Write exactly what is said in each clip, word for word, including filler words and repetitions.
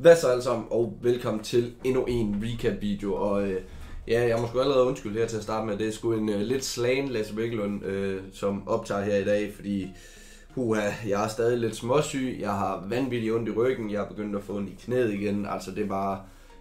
Hvad så alle sammen, og velkommen til endnu en recap video. Og øh, ja, jeg må sgu allerede undskylde her til at starte med, det er sgu en øh, lidt slagen Lasse Birkelund, øh, som optager her i dag, fordi huha, jeg er stadig lidt småsyg, jeg har vanvittigt ondt i ryggen, jeg er begyndt at få ondt i knæet igen. Altså det er bare,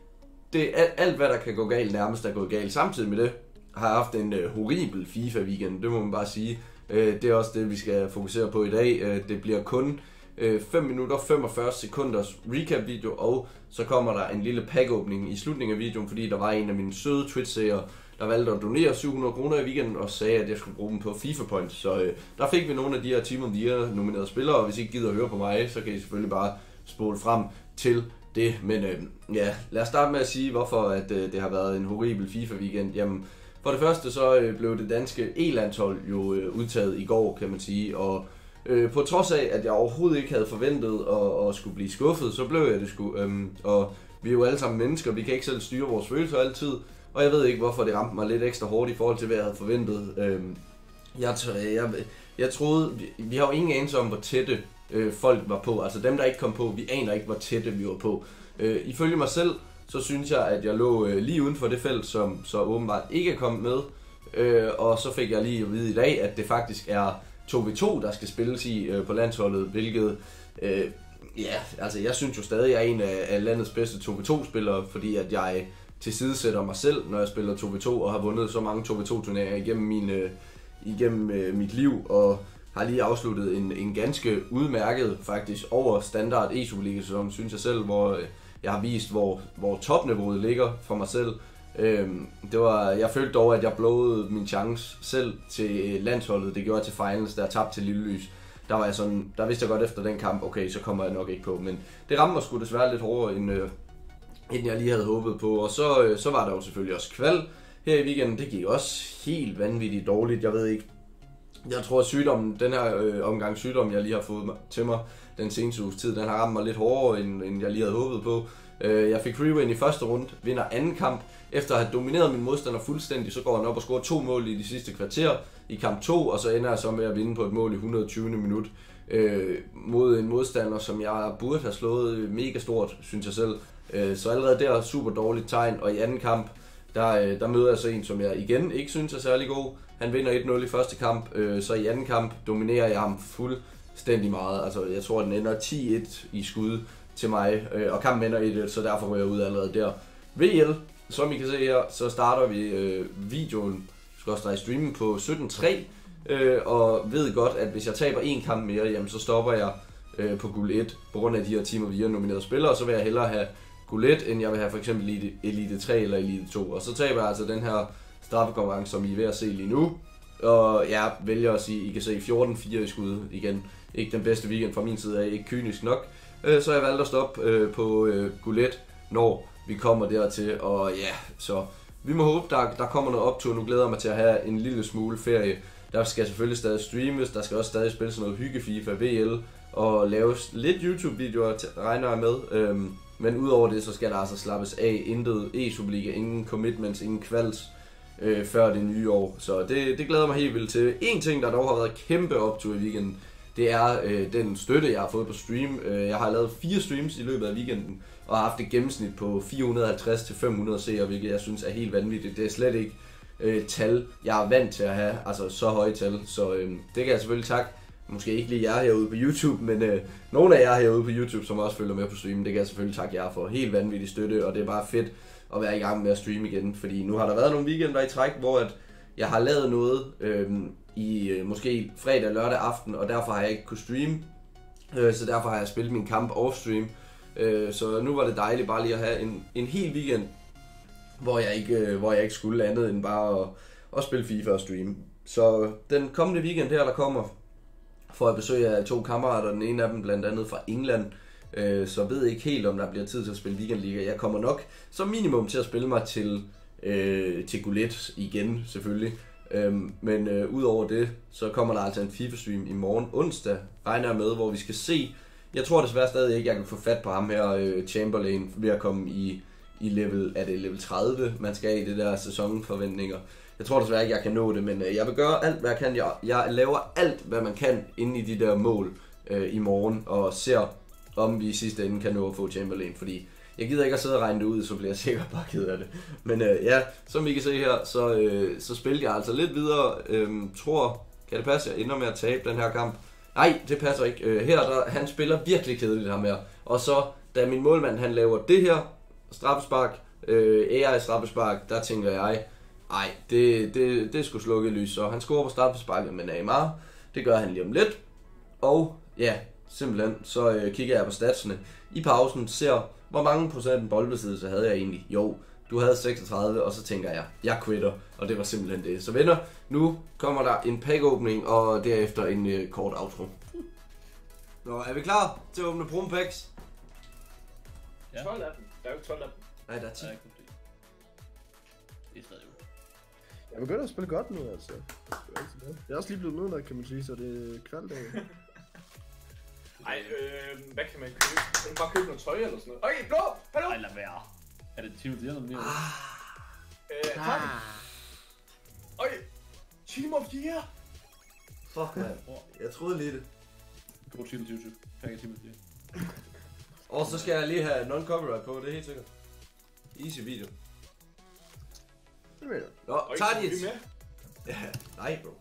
det er alt, alt hvad der kan gå galt nærmest er gået galt. Samtidig med det har jeg haft en øh, horribel FIFA weekend, det må man bare sige. Øh, det er også det vi skal fokusere på i dag. Øh, det bliver kun fem minutter femogfyrre sekunders recap video, og så kommer der en lille pack-åbning i slutningen af videoen, fordi der var en af mine søde Twitch-seere, der valgte at donere syv hundrede kroner i weekenden og sagde, at jeg skulle bruge dem på FIFA Points. Så øh, der fik vi nogle af de her Team of the Year nominerede spillere, og hvis I ikke gider at høre på mig, så kan I selvfølgelig bare spole frem til det. Men øh, ja, lad os starte med at sige, hvorfor at, øh, det har været en horribel FIFA weekend. Jamen, for det første så øh, blev det danske E-landshold jo øh, udtaget i går, kan man sige, og Øh, på trods af, at jeg overhovedet ikke havde forventet at, at skulle blive skuffet, så blev jeg det sgu. Øhm, og vi er jo alle sammen mennesker, vi kan ikke selv styre vores følelser altid. Og jeg ved ikke, hvorfor det ramte mig lidt ekstra hårdt i forhold til, hvad jeg havde forventet. Øhm, jeg, jeg, jeg troede, vi, vi har jo ingen anelse om, hvor tætte øh, folk var på. Altså dem, der ikke kom på, vi aner ikke, hvor tætte vi var på. Øh, ifølge mig selv, så synes jeg, at jeg lå øh, lige uden for det felt, som så åbenbart ikke er kommet med. Øh, og så fik jeg lige at vide i dag, at det faktisk er to v to, der skal spilles i øh, på landsholdet, hvilket, øh, ja, altså jeg synes jo stadig, jeg er en af, af landets bedste to v to spillere, fordi at jeg tilsidesætter mig selv, når jeg spiller to v to, og har vundet så mange to v to turneringer igennem, min, øh, igennem øh, mit liv, og har lige afsluttet en, en ganske udmærket, faktisk over standard e-Superliga-sæson, synes jeg selv, hvor øh, jeg har vist, hvor, hvor topniveauet ligger for mig selv. Øhm, det var, jeg følte dog, at jeg blowede min chance selv til landsholdet. Det gjorde jeg til finals, der jeg tabte til Lille Lys. Der var jeg sådan, der vidste jeg godt efter den kamp, okay, så kommer jeg nok ikke på. Men det ramte mig sgu desværre lidt hårdere, end, øh, end jeg lige havde håbet på. Og så, øh, så var der jo selvfølgelig også kval her i weekenden. Det gik også helt vanvittigt dårligt. Jeg ved ikke, jeg tror at sygdommen, den her øh, omgang sygdom, jeg lige har fået til mig den seneste uges tid, den har ramt mig lidt hårdere, end, end jeg lige havde håbet på. Jeg fik free win i første runde, vinder anden kamp. Efter at have domineret min modstander fuldstændig, så går han op og scorer to mål i de sidste kvarter i kamp to, og så ender jeg så med at vinde på et mål i et hundrede og tyvende minut øh, mod en modstander, som jeg burde have slået mega stort, synes jeg selv. Øh, så allerede der er super dårligt tegn, og i anden kamp, der, der møder jeg så en, som jeg igen ikke synes er særlig god. Han vinder et nul i første kamp, øh, så i anden kamp dominerer jeg ham fuldstændig meget. Altså jeg tror, den ender ti et i skud til mig, øh, og kampen ender et et, så derfor går jeg ud allerede der. V L, som I kan se her, så starter vi øh, videoen, skal også streamen på sytten tre, øh, og ved godt, at hvis jeg taber en kamp mere, jamen, så stopper jeg øh, på guld et, på grund af de her Team of the Year nominerede spillere, og så vil jeg hellere have guld et, end jeg vil have for eksempel Elite, Elite tre eller Elite to, og så taber jeg altså den her straffekonkurrence, som I er ved at se lige nu, og jeg vælger at sige, I kan se fjorten fire i skud igen, ikke den bedste weekend fra min side af, ikke kynisk nok. Så jeg valgte at stoppe øh, på øh, guld et, når vi kommer dertil, og ja, så vi må håbe, der, der kommer noget optur. Nu glæder jeg mig til at have en lille smule ferie. Der skal selvfølgelig stadig streames, der skal også stadig spilles noget hygge-FIFA, V L, og laves lidt YouTube-videoer, regner jeg med. Øhm, men udover det, så skal der altså slappes af, intet e-Superliga, ingen commitments, ingen kvals øh, før det nye år. Så det, det glæder mig helt vildt til. En ting, der dog har været kæmpe optur i weekenden, det er øh, den støtte, jeg har fået på stream. Øh, jeg har lavet fire streams i løbet af weekenden, og har haft et gennemsnit på fire hundrede og halvtreds til fem hundrede seere, hvilket jeg synes er helt vanvittigt. Det er slet ikke øh, tal, jeg er vant til at have, altså så høje tal. Så øh, det kan jeg selvfølgelig takke. Måske ikke lige jer herude på YouTube, men øh, nogle af jer herude på YouTube, som også følger med på streamen, det kan jeg selvfølgelig takke jer for. Helt vanvittig støtte, og det er bare fedt at være i gang med at streame igen. Fordi nu har der været nogle weekender i træk, hvor at jeg har lavet noget øh, i øh, måske fredag og lørdag aften, og derfor har jeg ikke kunnet streame. Øh, så derfor har jeg spillet min kamp off-stream. Øh, så nu var det dejligt bare lige at have en, en hel weekend, hvor jeg, ikke, øh, hvor jeg ikke skulle andet end bare at, at spille FIFA og streame. Så den kommende weekend her, der kommer, får jeg besøg af to kammerater, den ene af dem blandt andet fra England. Øh, så ved ikke helt, om der bliver tid til at spille weekendliga. Jeg kommer nok som minimum til at spille mig til, øh, til guld et igen, selvfølgelig. Øhm, men øh, udover det, så kommer der altså en FIFA-stream i morgen onsdag, regner jeg med, hvor vi skal se. Jeg tror desværre stadig ikke, jeg kan få fat på ham her, øh, Chamberlain, ved at komme i, i level, er det level tredive, man skal i det der sæsonforventninger. Jeg tror desværre ikke, jeg kan nå det, men øh, jeg vil gøre alt, hvad jeg kan. Jeg, jeg laver alt, hvad man kan inde i de der mål øh, i morgen, og ser om vi i sidste ende kan nå at få Chamberlain, fordi jeg gider ikke at sidde og regne det ud, så bliver jeg sikkert bare ked af det. Men øh, ja, som I kan se her, så, øh, så spillede jeg altså lidt videre. Øhm, tror, kan det passe, jeg ender med at tabe den her kamp? Nej, det passer ikke. Øh, her, der, han spiller virkelig kedeligt ham her. Og så, da min målmand, han laver det her straffespark, øh, A I straffespark, der tænker jeg, ej, det, det, det skulle slukke lys. Så han scorer på straffesparket med Neymar. Det gør han lige om lidt. Og ja, simpelthen, så øh, kigger jeg på statsene i pausen, ser, hvor mange procent boldbesiddelse havde jeg egentlig. Jo, du havde seksogtredive, og så tænker jeg, jeg quitter. Og det var simpelthen det. Så venner, nu kommer der en pack-åbning, og derefter en øh, kort outro. Nå, er vi klar til at åbne Promo Packs? Ja. tolv af dem. Der er jo tolv af dem. Nej, der er ti. Det er stadig jo. Jeg begynder at spille godt nu, altså. Jeg er også lige blevet nødt, kan man sige, så det er kvaldag. Ej, øh, hvad kan man købe? Kan man bare købe noget tøj eller sådan noget? Okay, blå! Hallo! Ej, lad være. Er det Team of the Year eller mere? Øh, tak. Okay, Team of the Year! Fuck, man. Jeg troede lige det. God Team tyve tyve. Pakke Team of the Year. Og så skal jeg lige have non-copyright på, det er helt sikkert. Easy video. Det mener jeg. Nå, Og tager de ikke et... med? Ja, nej, bro.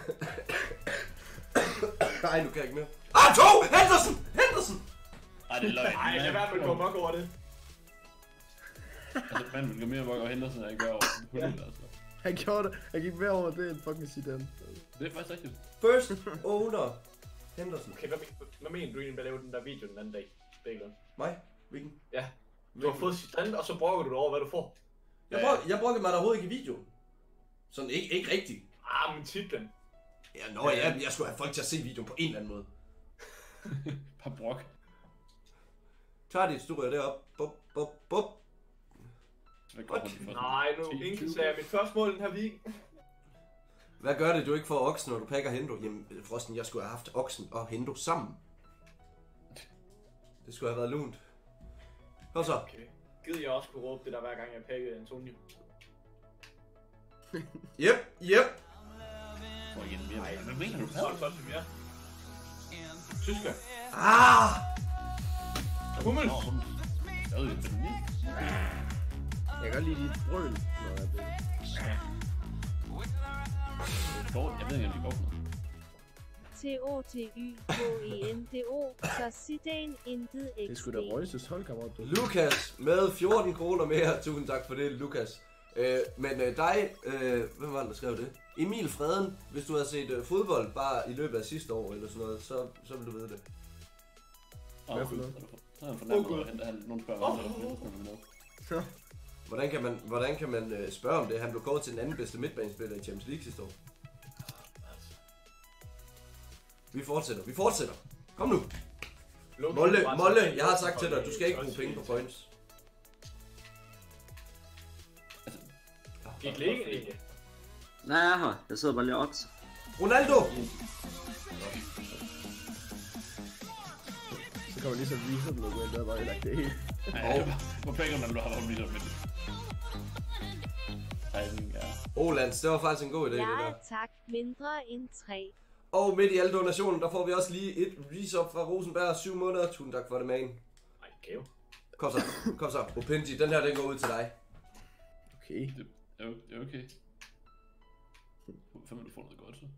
Nej, nu kan jeg ikke mere. Ah, to! Henderson! Henderson! Ej, det er løgn. Ej, lad være med at gå mok over det. Altså, manden vil gå mere mok over Henderson, end jeg gør over Hullet, altså. Han gjorde det. Han gik mere over det end fucking Zidane. Det er faktisk rigtigt. First owner. Henderson. Okay, hvad, hvad mener du egentlig med at lave den der video den anden dag? Bækler? Mig? Hvilken? Ja. Du har fået Zidane, og så brokker du dig over, hvad du får. Jeg, brug, jeg brugte mig da overhovedet ikke i video. Sådan ikke, ikke rigtigt. Ah, men titlen. Ja, nå, ja, jeg skulle have folk til at se videoen på en eller anden måde. Par brok. Tager dit, du ryger derop. Bup, bup, bup. Hvad går okay. For Nej, nu ingen sagde mit første mål den her week. Hvad gør det, du ikke får oksen, når du pakker Hendo? Jamen, forresten, jeg skulle have haft oksen og Hendo sammen. Det skulle have været lunt. Kom så. Okay. Gider jeg også kunne råbe det der hver gang jeg pakkede Antonio? Yep, yep. For igen mere. Nej, Hvad mener du? Så så til mere. Tyskland. Ah! Hummel. Jeg ved ikke, Jeg kan godt lide dit brøl, når jeg bliver. jeg ved ikke, om de går for noget. T O T Y K E N D O, så Zidane intet Det er sgu da X D. Røjses holdkammerat, du. Lukas med fjorten kroner mere. Tusind tak for det, Lukas. Øh, men øh, dig, øh, hvem var det, der skrev det? Emil Freden, hvis du havde set øh, fodbold bare i løbet af sidste år eller sådan noget, så, så vil du vide det. Hvad for noget? Så er han fornærmet, at nogen spørger, hvad der er. Hvordan kan man, hvordan kan man øh, spørge om det? Han blev kåret til den anden bedste midtbanespiller i Champions League sidste år. Vi fortsætter, vi fortsætter. Kom nu. Molle, Molle, jeg har sagt til dig, du skal ikke bruge penge på points. Gik lægen ikke? Nej, jeg er her. Jeg sidder bare lige og okser. Ronaldo! Så kommer lige så viser den noget, der var lagt det hele. Nej, hvor pækker man, du har været med det. Ja. Olands, det var faktisk en god idé, det Ja, der. tak. Mindre end tre. Og midt i alle donationen, der får vi også lige et rise-up fra Rosenberg. syv måneder. Tusind tak for det, man. Ej, gave. Kom så, kom så. Opinji, den her, den går ud til dig. Okay. Det er okay. Fem du får noget godt, så.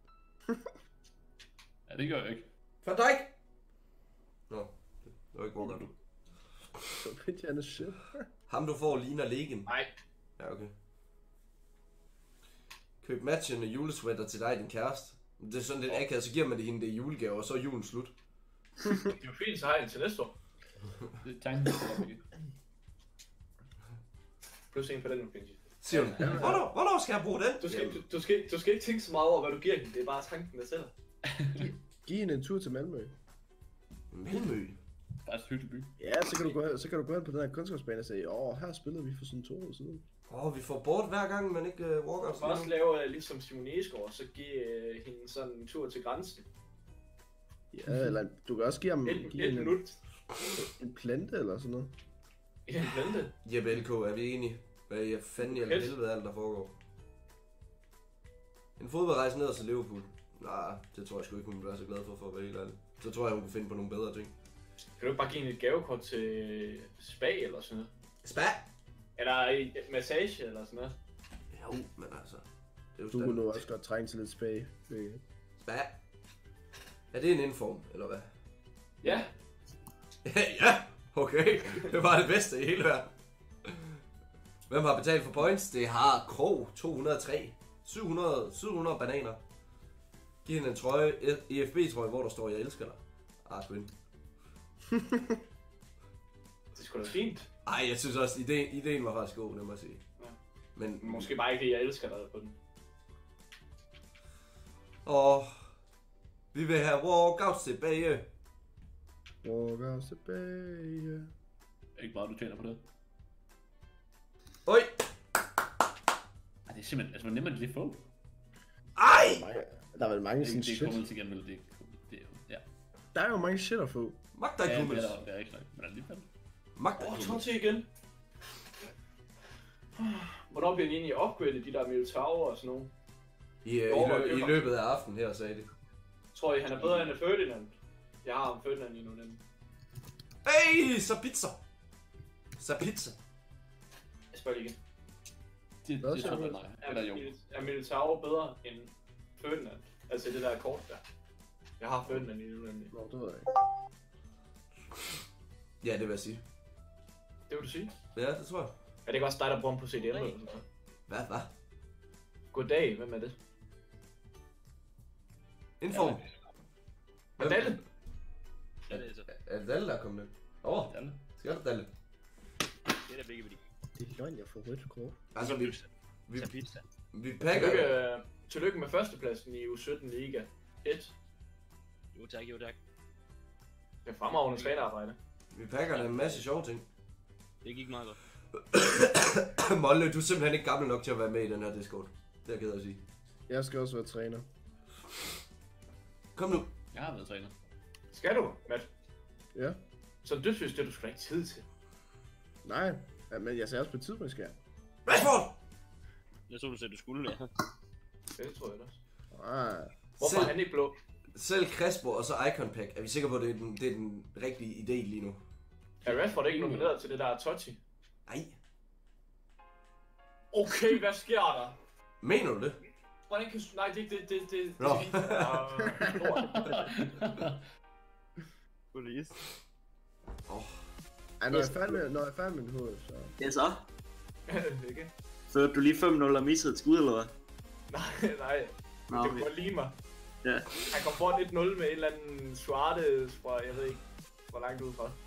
Ja, det gør jeg ikke. Van Dijk! Nå, det var ikke hvor du. Så fedt, jeg er shit. Ham du får ligner Legen. Nej. Ja, okay. Køb matchen og julesweater til dig og din kæreste. Det er sådan lidt akavet, så giver man det hende det i julegave, og så er julen slut. Det er jo fint, så har jeg en til næste år. Det er tanken, der ikke. Plus en for den nu, Benji. Siger hun, hvornår, hvornår skal jeg bruge den? Du skal, du, du, skal, du skal ikke tænke så meget over, hvad du giver hende. Det er bare tanken, der sælger. Giv hende en tur til Malmø. Malmø? Faktisk hyggelig by. Ja, så kan du gå, så kan du gå hen på den her kunstgårdsbane og sige, åh, her spillede vi for sådan to år siden. Åh, oh, vi får bort hver gang, man ikke uh, walker. Du kan også lave uh, ligesom Simon Esgaard, så give uh, hende sådan en tur til grænsen. Ja, eller du kan også give ham Et, give et hende minut. en, en plante eller sådan noget. En plante. Jeppe L K, er vi enige? Hvad er fanden i Okay. helvede alt, der foregår? En fodboldrejse ned til Liverpool? Nej, det tror jeg sgu ikke, hun ville være så glad for, for at være helt ærlig. Så tror jeg, hun kunne finde på nogle bedre ting. Kan du ikke bare give en et gavekort til spa eller sådan noget? Spa? Eller i massage eller sådan noget? Jo, men altså... Det er jo Du kunne nu standard. også godt trænge til lidt spag. Spa? Er det en inform, eller hvad? Ja. Ja, okay. Det var det bedste i hele verden. Hvem har betalt for points? Det har Krog to hundrede og tre. syv hundrede, syv hundrede bananer. Giv hende en trøje, E F B-trøje, hvor der står, jeg elsker dig. Arkwin. Det er sgu da fint. Ej, jeg synes også, ideen, ideen var faktisk god, det må jeg sige. Ja. Men Måske bare ikke det, jeg elsker dig på den. Og vi vil have walkouts tilbage. Walkouts tilbage. Ikke bare, du tjener på det. Oj! Ej, det er simpelthen, altså hvor nemt er det lige at få? Ej! Der er vel mange Det, sådan det er shit. kommet til igen, vel det, det, ja. Der er jo mange shit at få. Magda Ja, det Kummels. er der, det er ikke nok, men alligevel. Magda Åh, oh, Kummels. til igen. Hvornår bliver den egentlig upgradet, de der Militao og sådan nogle? I, øh, i, lø- I løbet af aftenen her, sagde de. Tror I, han er bedre end Ferdinand? Jeg har ham Ferdinand i nu nemlig. Hey, så pizza. Så pizza. Jeg spørger lige igen. Det, Hvad det siger tror jeg du? nej. Er, Eller jo. er Militao bedre end Ferdinand? Altså det der kort der. Jeg har Ferdinand i nu nemlig. Nå, det ved jeg ikke. Ja, det vil jeg sige. Det vil du sige? Ja, det tror jeg. Er det ikke også dig, der bruger ham på C D M eller sådan noget? Hvad, hvad? Goddag, hvem er det? Inform. Hvad er det? Ja, det er så. Er det Dalle, der er kommet ind? Åh, oh, Dalle. skal du Dalle? Det er da begge værdi. Det er løgn, jeg får rødt kort. Altså, vi, vi, Så pizza. vi pakker... Tillykke, øh, tillykke med førstepladsen i U sytten Liga et. Jo tak, jo tak. Det er fremragende trænerarbejde. Vi pakker en masse sjove ting. Det gik meget godt. Molle, du er simpelthen ikke gammel nok til at være med i den her Discord. Det er jeg ked af at sige. Jeg skal også være træner. Kom nu. Jeg har været træner. Skal du, Matt? Ja. Så det synes det, du skal ikke tid til. Nej, ja, men jeg ser også på tid, man skal. Rashford! Jeg så du sagde, du skulle, ja. Det tror jeg også. Ah, Hvorfor Selv- er han ikke blå? Selv Crespo og så Icon Pack. Er vi sikre på, at det er den, det er den rigtige idé lige nu? Er Rashford ikke nomineret til det der Totti? Nej. Okay, hvad sker der? Mener du det? Hvordan kan... Nej, det det, det, det, Nå. det, det er lort. Police. ej, når jeg er færdig med, når jeg er færdig med min hoved, så... Ja, så. Ikke? Førte du lige fem nul og missede et skud, eller hvad? Nej, nej. Nå, Det okay. var lige mig. Ja. Han kom foran et nul med en eller anden Suarez fra, jeg ved ikke, hvor langt ud fra.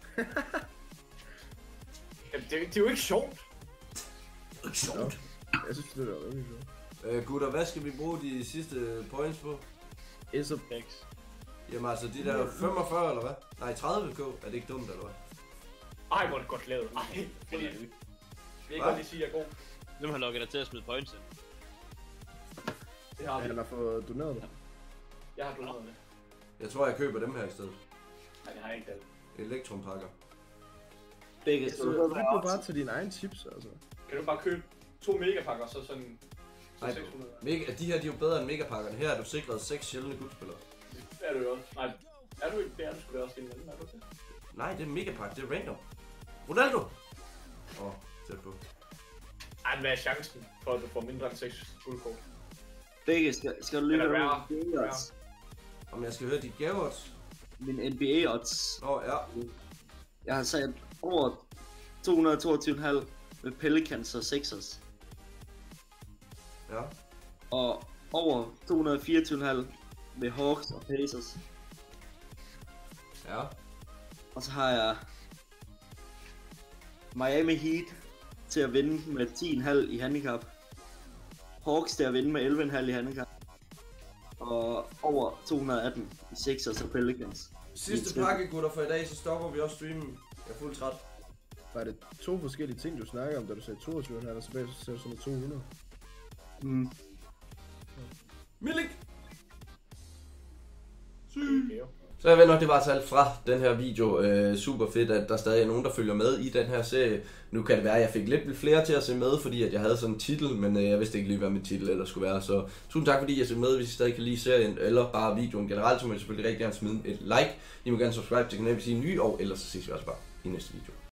Jamen, det, det er jo ikke sjovt. Sjovt. Jeg synes, det er rigtig sjovt. Øh, gutter, hvad skal vi bruge de sidste points på? S og X. Jamen altså, de der femogfyrre eller hvad? Nej, tredive k. Er det ikke dumt, eller hvad? Ej, hvor er det godt lavet. Ej, Det er fordi, det ikke. jeg kan godt lige sige, at jeg er god. Hvem har lukket dig til at smide points ind? Det har vi. han har fået doneret det. Jeg har doneret det. Jeg tror, jeg køber dem her i stedet. Nej, det har jeg ikke det. Elektrompakker. Begge Så skal du du høre bare bare til dine egne chips, altså. Kan du bare købe to megapakker, så sådan... Så Nej, seks hundrede. mega, de her de er jo bedre end megapakkerne. Her er du sikret seks sjældne guldspillere. Det er du jo også. Nej, er du ikke? Det er du sgu da også din ven, er du det? Nej, det er megapak, det er random. Ronaldo! Åh, oh, tæt på. Ej, hvad er chancen for, at du får mindre end seks guldkort? Begge skal, skal du lige Eller høre rare. min N B A odds. Om jeg skal høre dit gaveodds? Min N B A odds. Åh, oh, ja. Jeg har sat over to hundrede og toogtyve komma fem med Pelicans og Sixers. Ja. Og over to hundrede og fireogtyve komma fem med Hawks og Pacers. Ja. Og så har jeg Miami Heat til at vinde med ti komma fem i handicap. Hawks til at vinde med elleve komma fem i handicap. Og over to hundrede og atten i Sixers og Pelicans. Sidste pakke, gutter, for i dag, så stopper vi også streamen. Jeg er fuldt træt. Var det to forskellige ting, du snakker om, da du sagde toogtyve her, og så bagefter sagde du sådan noget to hundrede? Mm. Milik! Okay, jo. Så jeg ved nok, det var altså alt fra den her video. Øh, super fedt, at der stadig er nogen, der følger med i den her serie. Nu kan det være, at jeg fik lidt flere til at se med, fordi at jeg havde sådan en titel, men øh, jeg vidste ikke lige, hvad min titel ellers skulle være. Så tusind tak, fordi I så med. Hvis I stadig kan lide serien, eller bare videoen generelt, så må I selvfølgelig rigtig gerne smide et like. I må gerne subscribe til kanalen, hvis I er nye, og ellers så ses vi også bare i næste video.